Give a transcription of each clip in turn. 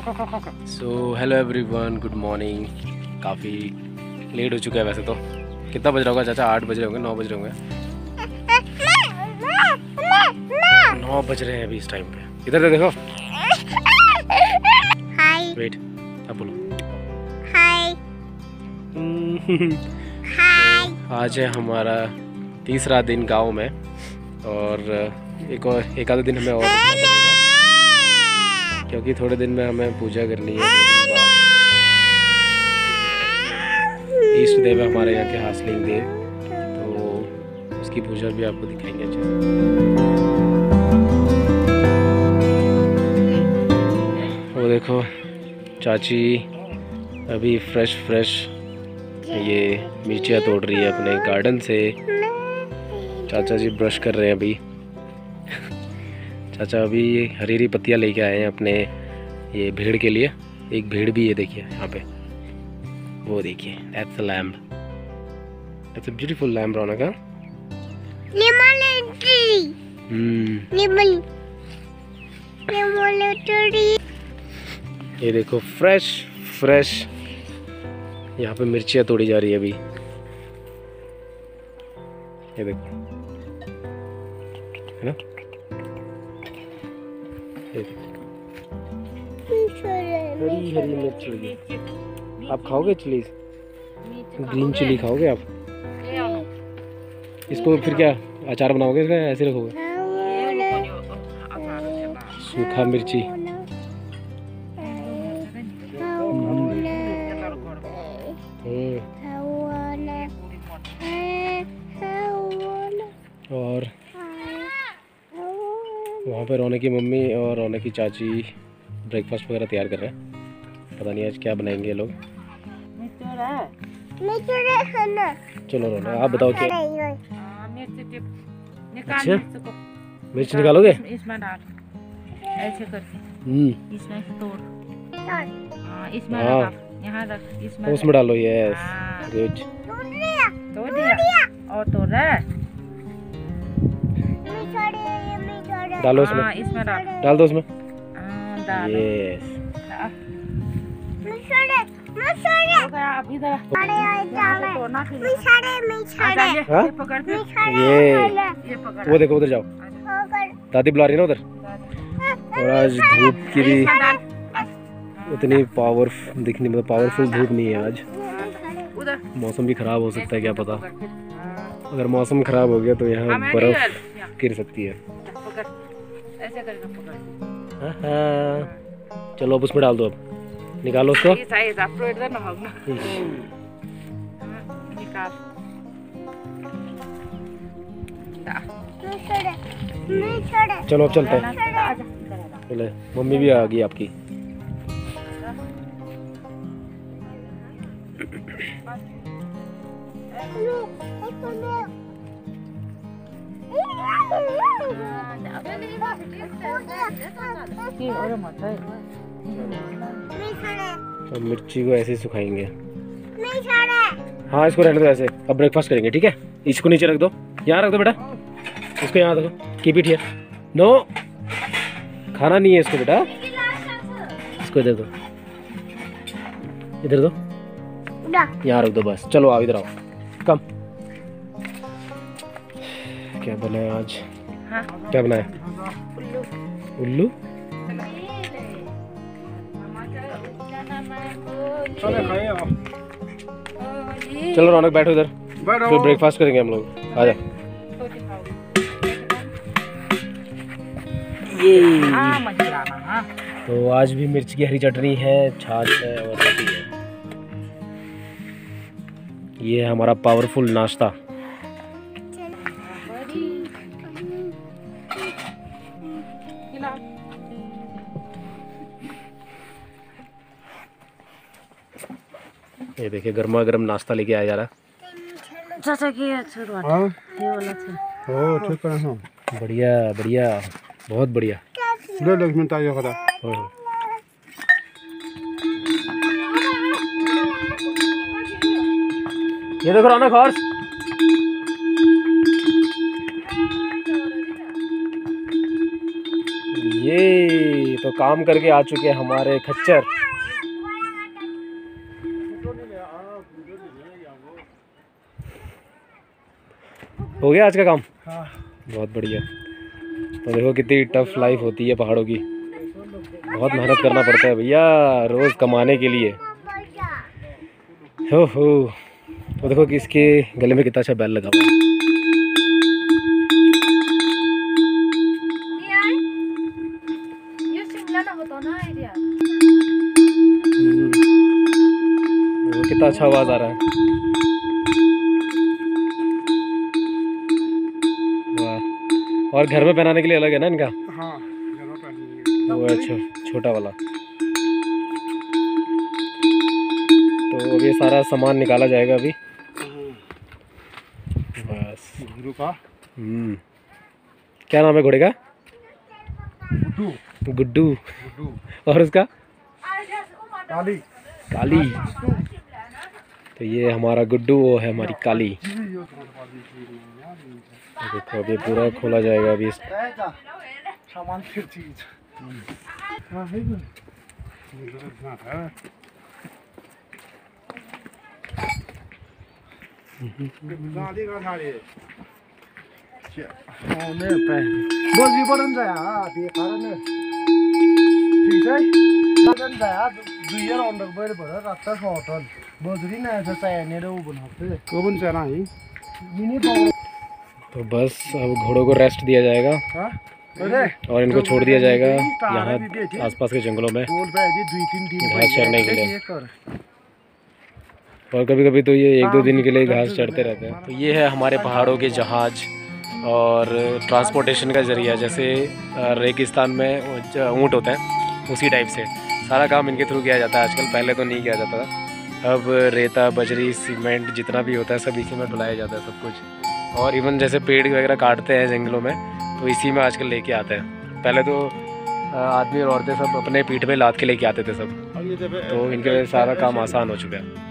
सो hello everyone, good morning. काफ़ी late हो चुका है वैसे तो। कितना बज रहा होगा चाचा? 8 बज रहे होंगे, 9 बज रहे होंगे। 9 बज रहे हैं अभी इस टाइम पे। इधर देखो। हाय। वेट, अब बोलो हाय। हाय। आज है हमारा तीसरा दिन गांव में और एक आधा दिन हमें और रुकना पड़ेगा क्योंकि थोड़े दिन में हमें पूजा करनी है। ईष्ट देव है हमारे यहाँ के हासलिंग देव, तो उसकी पूजा भी आपको दिखाएंगे अच्छे से। वो देखो चाची अभी फ्रेश ये मिर्चियाँ तोड़ रही है अपने गार्डन से। चाचा जी ब्रश कर रहे हैं अभी। चाचा अभी हरी हरी पत्तियाँ लेके आए हैं अपने ये भेड़ के लिए। एक भेड़ भी है, देखिए यहाँ पे, वो देखिए, that's a lamb, that's a beautiful lamb Raunak. ये देखो फ्रेश यहाँ पे मिर्चियाँ तोड़ी जा रही है अभी। ये देखो, है ना? हरी हरी मिर्च लगी। आप खाओगे चिलीज? ग्रीन चिली खाओगे आप? इसको फिर क्या अचार बनाओगे इसका, ऐसे रखोगे? सूखा मिर्ची। और वहाँ पर रौनक की मम्मी और रौनक की चाची ब्रेकफास्ट वगैरह तैयार कर रहे हैं। पता नहीं आज क्या बनाएंगे ये लोग। चलो रौनक, आप बताओ क्या? अच्छा, मिर्च निकालोगे? इसमें डाल, ऐसे करके इसमें से तोड़, इसमें लगा, यहाँ रख, इसमें उसमें डालो। Yes, good. तोड़ दिया और तोड़ रहा है, डालो उसमें, इसमें डाल दो उसमें। डाल। यस, अभी इधर ये वो देखो, उधर जाओ, दादी बुला रही है ना उधर। और आज धूप की भी उतनी पावरफुल धूप नहीं है आज। मौसम भी खराब हो सकता है, क्या पता। अगर मौसम खराब हो गया तो यहाँ बर्फ गिर सकती है। चलो अब उसमें डाल दो, अब निकालो उसको। चलो अब चलते हैं। चले, मम्मी भी आ गई आपकी। अब मिर्ची को ऐसे ही सुखाएंगे। हाँ, इसको रहने दो ऐसे। अब ब्रेकफास्ट करेंगे, ठीक है? इसको नीचे रख दो, यहाँ रख दो बेटा, इसको यहाँ रखो। Keep it here. नो, खाना नहीं है इसको बेटा, इसको इधर दो, इधर दो, यहाँ रख दो बस। चलो आओ, इधर आओ, कम। क्या बनाया आज? क्या बनाया? उल्लू। चलो रौनक बैठो इधर, फिर ब्रेकफास्ट करेंगे हम लोग। आजा। तो आज भी मिर्च की हरी चटनी है, छाछ है और रोटी है। ये है हमारा पावरफुल नाश्ता। ये देखिए, गर्मा गर्म नाश्ता लेके आया जा रहा है। चाचा की ये वाला ठीक है। बढ़िया, बहुत बढ़िया। ये देखो रौनक, हॉर्स। ये तो काम करके आ चुके हैं हमारे खच्चर। हो गया आज का काम? हाँ। बहुत बढ़िया। तो देखो कितनी टफ लाइफ होती है पहाड़ों की, बहुत मेहनत करना पड़ता है भैया रोज़ कमाने के लिए। हो तो देखो कि इसके गले में कितना अच्छा बैल लगा हुआ है। देखो कितना अच्छा आवाज़ आ रहा है। वाह। और घर में पहनाने के लिए अलग है ना इनका? हाँ, घर में पहनेंगे। वो अच्छा छोटा वाला। तो अभी सारा सामान निकाला जाएगा अभी बस। गुरु का क्या नाम है घोड़े का? गुड्डू। गुड्डू। गुड्डू। और उसका? काली। काली। तो ये हमारा गुड्डू, वो है हमारी काली। देखो अभी पूरा खोला जाएगा अभी। सामान फिर चीज। हाँ है बजी बढन जाया त्यो कारण ठीक है बढन जाया 2 year अंडर बैठ भर रात होटल बजरी ना ऐसा चाहिए ने रो बनाते को बन जाना है मिनी। तो बस अब घोड़ों को रेस्ट दिया जाएगा। हां और इनको छोड़ दिया जाएगा यहाँ आसपास के जंगलों में घास चरने के लिए। और कभी कभी तो ये 1-2 दिन के लिए घास चढ़ते रहते हैं। तो ये है हमारे पहाड़ों के जहाज और ट्रांसपोर्टेशन का ज़रिया। जैसे रेगिस्तान में ऊँट होते हैं उसी टाइप से सारा काम इनके थ्रू किया जाता है आजकल। पहले तो नहीं किया जाता था। अब रेता बजरी सीमेंट जितना भी होता है सब इसी में ढुलाया जाता है सब कुछ। और इवन जैसे पेड़ वगैरह काटते हैं जंगलों में तो इसी में आजकल लेके आते हैं। पहले तो आदमी और औरतें सब अपने पीठ पे लाद के लेके आते थे सब। तो इनके वजह से सारा काम आसान हो चुका है।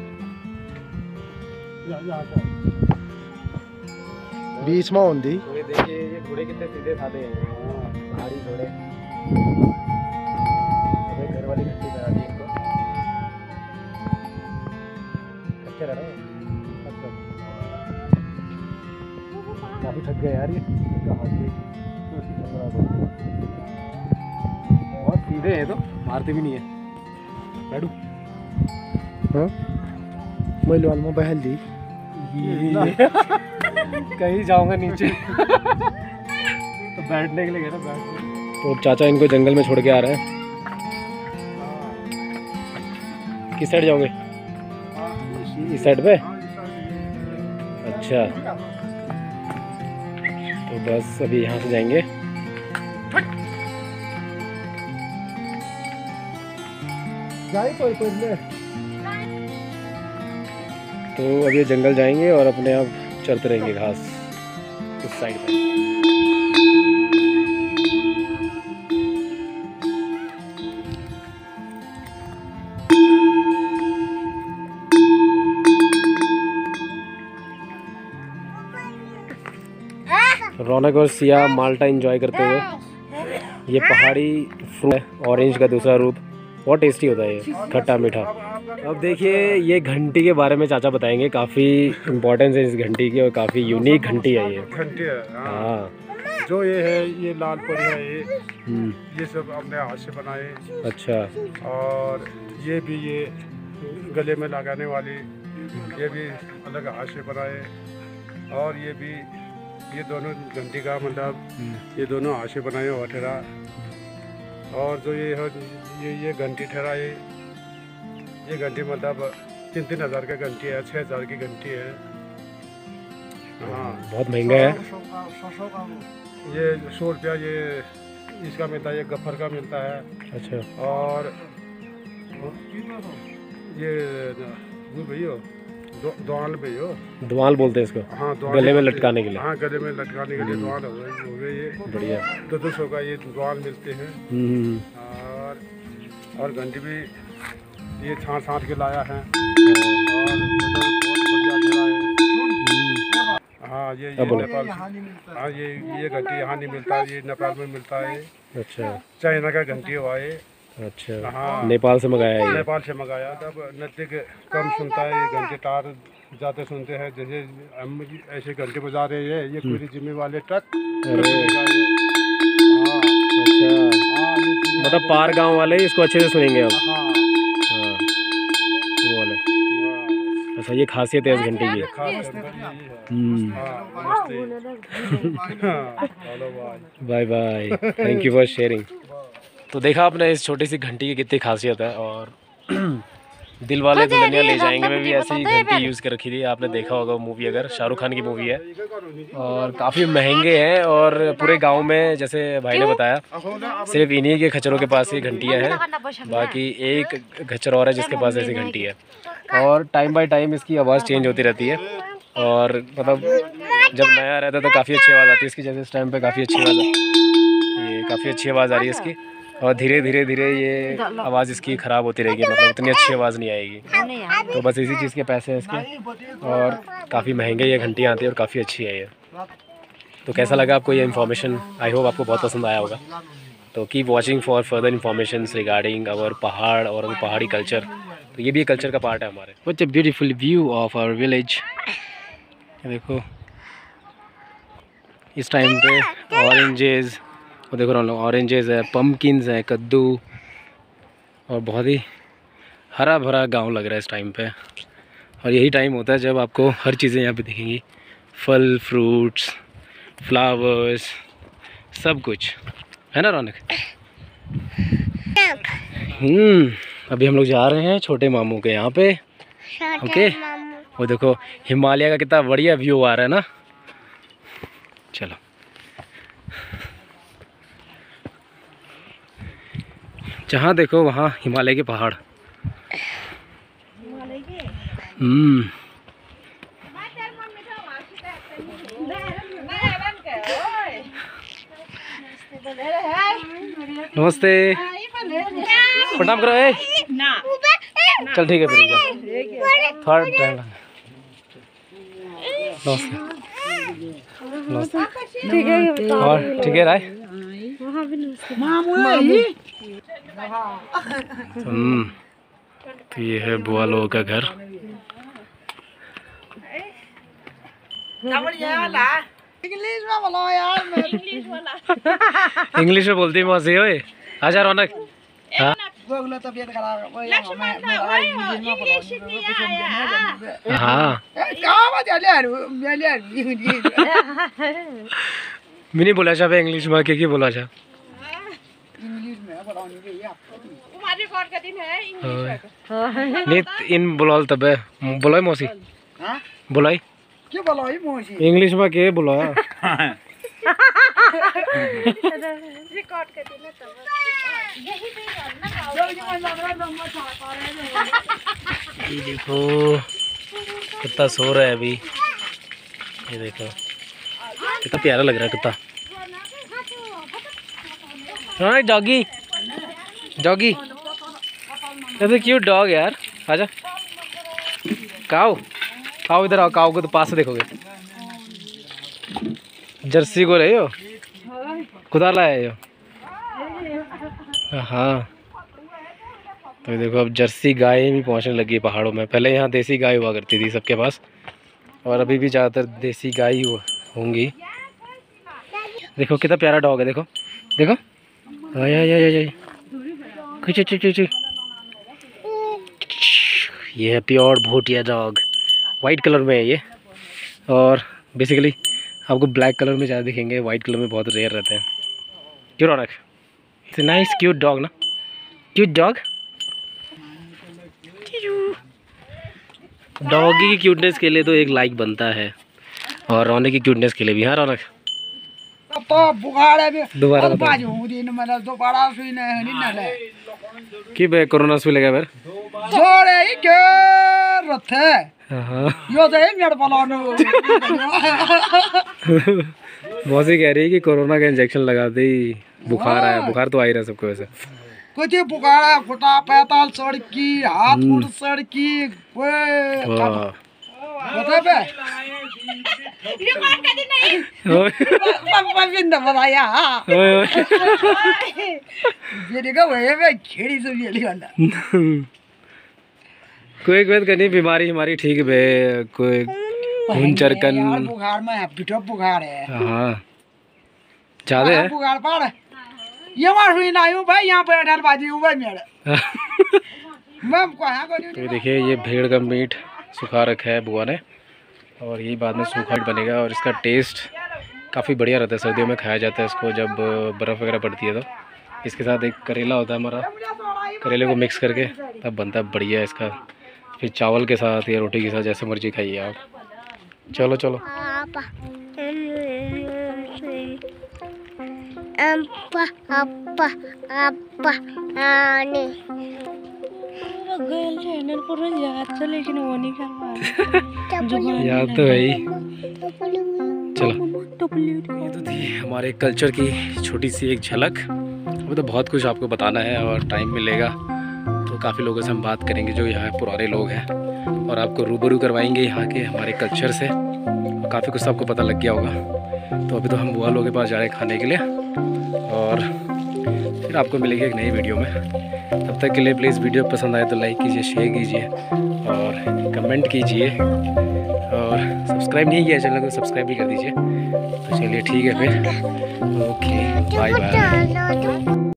बीच में होंदी ये देखिए ये घोड़े कितने सीधे साधे हैं। पहाड़ी घोड़े। घर वाली घंटी बना दी इनको। अच्छे रह रहे हैं। काफी थक गए यार ये। बहुत सीधे हैं तो मारते भी नहीं है। बैठू हाँ मैले वाल में बहल दी कहीं जाऊंगा नीचे तो बैठने के लिए गए ना बैठ। तो चाचा इनको जंगल में छोड़ के आ रहे हैं। किस साइड जाओगे? इस साइड पे? अच्छा तो बस अभी यहाँ से जाएंगे। तो अभी ये जंगल जाएंगे और अपने आप चलते रहेंगे घास उस साइड पे। रौनक और सिया माल्टा एंजॉय करते हुए। ये पहाड़ी फ्रूट है, ऑरेंज का दूसरा रूप। बहुत टेस्टी होता है ये, खट्टा मीठा। अब देखिए ये घंटी के बारे में चाचा बताएंगे। काफ़ी इम्पोर्टेंस है इस घंटी की और काफ़ी यूनिक घंटी है ये। घंटी है हाँ। जो ये है ये लाल परी है ये सब हमने हाथ से बनाए। अच्छा। और ये भी ये गले में लगाने वाली ये भी अलग हाथ से बनाए। और ये भी ये दोनों घंटी का मतलब ये दोनों हाथ से बनाए हुआ ठहरा। और जो ये है ये घंटी ठहरा ये घंटी मतलब 3-3 हज़ार का घंटी है, 6 हज़ार की घंटी है। हाँ बहुत महंगा है ये। 100 रुपया ये इसका मिलता है, ये गफ्फर का मिलता है। अच्छा। और ये भैया द्वाल भैया द्वाल बोलते हैं इसको। हाँ गले में लटकाने के लिए। हाँ गले में लटकाने के लिए द्वाल हो गए ये। बढ़िया। 200 का ये द्वाल मिलते हैं। और घंटी भी ये छाँट के लाया है। और बहुत बढ़िया है। हाँ ये अब बोले। नेपाल। हाँ ये घंटी यहाँ नहीं मिलता, ये नेपाल में मिलता है। अच्छा चाइना का घंटी हुआ है। अच्छा, हाँ नेपाल से मंगाया है ये। नेपाल से मंगाया। तब नजदीक कम सुनता है, ये घंटे तार जाते सुनते हैं। जैसे हम ऐसे घंटे बजा रहे हैं, ये पूरी जिम्मे वाले ट्रक। अरे हाँ अच्छा, हाँ ये जिम्मे मतलब पार गांव वाले इसको अच्छे से सुनेंगे अब। हाँ हाँ वो वाले। अच्छा ये खासियत है इस घंटी की। खास अंदर यही है। हम्म, हाँ नमस्ते। हाँ, हेलो भाई। Bye bye, thank you for sharing. तो देखा आपने इस छोटी सी घंटी की कितनी खासियत है। और दिल वाले दुल्हनिया ले जाएंगे में भी ऐसी घंटी यूज़ कर रखी थी। आपने देखा होगा मूवी, अगर शाहरुख खान की मूवी है। और काफ़ी महंगे हैं। और पूरे गांव में जैसे भाई ने बताया सिर्फ इन्हीं के खच्चरों के पास ये घंटियाँ हैं। बाकी एक खच्चर और है जिसके पास ऐसी घंटी है। और टाइम बाय टाइम इसकी आवाज़ चेंज होती रहती है। और मतलब जब नया रहता है तो काफ़ी अच्छी आवाज़ आती है इसकी। जैसे इस टाइम पे काफ़ी अच्छी आवाज़ है, ये काफ़ी अच्छी आवाज़ आ रही है इसकी। और धीरे धीरे धीरे ये आवाज़ इसकी ख़राब होती रहेगी, मतलब उतनी अच्छी आवाज़ नहीं आएगी। तो बस इसी चीज़ के पैसे हैं इसके। और काफ़ी महंगे ये घंटियाँ आती है और काफ़ी अच्छी है ये। तो कैसा लगा आपको ये इन्फॉर्मेशन? आई होप आपको बहुत पसंद आया होगा। तो keep watching for further information regarding our पहाड़ और अवर पहाड़ी कल्चर। तो ये भी एक कल्चर का पार्ट है हमारे। What a beautiful view of our village. देखो इस टाइम पे ऑरेंजेस, वो देखो ऑरेंजेस है, पम्पकिन्स है, कद्दू, और बहुत ही हरा भरा गांव लग रहा है इस टाइम पे। और यही टाइम होता है जब आपको हर चीज़ें यहाँ पे दिखेंगी, फल, फ्रूट्स, फ्लावर्स, सब कुछ है ना रौनक। अभी हम लोग जा रहे हैं छोटे मामू के यहाँ पे। ओके, वो देखो हिमालय का कितना बढ़िया व्यू आ रहा है ना। चलो जहाँ देखो वहाँ हिमालय के पहाड़। नमस्ते, प्रणाम करो। ए चल ठीक है फिर जा, थोड़ा टाइम लगा। नमस्ते ठीक है। और ठीक है राय। तो ये है बुआ लोगों का घर। इंग्लिश में बोलती मौसी। ओए आजा रौनक। हाँ हाँ मैंने बोला था इंग्लिश में क्या बोला था। नहीं इन बोला तब बोला मौसी बोला इंग्लिश में क्या बोला। ये देखो कितना सो रहा है अभी। ये देखो कितना प्यारा लग रहा है कितना। हाँ डॉगी डॉगी, ये क्यूट डॉग यार। आजा काऊ काऊ इधर आओ। काऊ को तो पास से देखोगे। जर्सी को रहे हो खुदा लाया हो। हाँ तो ये देखो अब जर्सी गाय भी पहुंचने लगी है पहाड़ों में। पहले यहाँ देसी गाय हुआ करती थी सबके पास, और अभी भी ज़्यादातर देसी गाय ही होंगी। देखो कितना प्यारा डॉग है। देखो देखो ये है pure Bhutia dog. White colour में है ये, और बेसिकली आपको ब्लैक कलर में ज़्यादा दिखेंगे, वाइट कलर में बहुत रेयर रहते हैं। क्यों Raunak? It's nice cute dog ना, क्यूट डॉग। डॉगी की क्यूटनेस के लिए तो एक लाइक बनता है, और रौनक की क्यूटनेस के लिए भी। हाँ रौनक दोबारा कि बे कोरोना सुई लगा फिर मौसी कह रही है कि कोरोना का इंजेक्शन लगाते ही बुखार आया। बुखार तो आ ही रहा सबको वैसे। कुछ बुखार फुटा पैताल सड़की हाथ मुड़ सड़की बता बे रिकॉर्ड कर दी नहीं पापा बिंदा बताया ये देखो वे खेड़ी से ये लिया कोई कोई करनी बीमारी हमारी ठीक बे कोई खून चरकन बुखार में है पिटो बुखार है हाँ ज्यादा है बुखार पड़ ये मार हुई ना हूँ भाई यहाँ पे डरबाजी हूँ भाई मेरे मैं कहाँ को तो देखिए ये भेड़ का मीट सुखा रखा है बुआ ने और यही बाद में सूखा मीट बनेगा और इसका टेस्ट काफ़ी बढ़िया रहता है। सर्दियों में खाया जाता है इसको जब बर्फ़ वगैरह पड़ती है तो इसके साथ एक करेला होता है हमारा, करेले को मिक्स करके तब बनता है बढ़िया इसका। फिर चावल के साथ या रोटी के साथ जैसे मर्जी खाइए आप। चलो चलो लेकिन वो नहीं कर पा याद तो है ही। चलो ये तो थी हमारे कल्चर की छोटी सी एक झलक। अभी तो बहुत कुछ आपको बताना है और टाइम मिलेगा तो काफ़ी लोगों से हम बात करेंगे जो यहाँ पुराने लोग हैं और आपको रूबरू करवाएंगे यहाँ के हमारे कल्चर से। काफ़ी कुछ आपको पता लग गया होगा। तो अभी तो हम बुआ लोगों के पास जा रहे हैं खाने के लिए और फिर आपको मिलेगी एक नई वीडियो में। तब तक के लिए प्लीज़ वीडियो पसंद आए तो लाइक कीजिए, शेयर कीजिए और कमेंट कीजिए और सब्सक्राइब नहीं किया चैनल को सब्सक्राइब भी कर दीजिए। तो चलिए ठीक है फिर, ओके बाय बाय।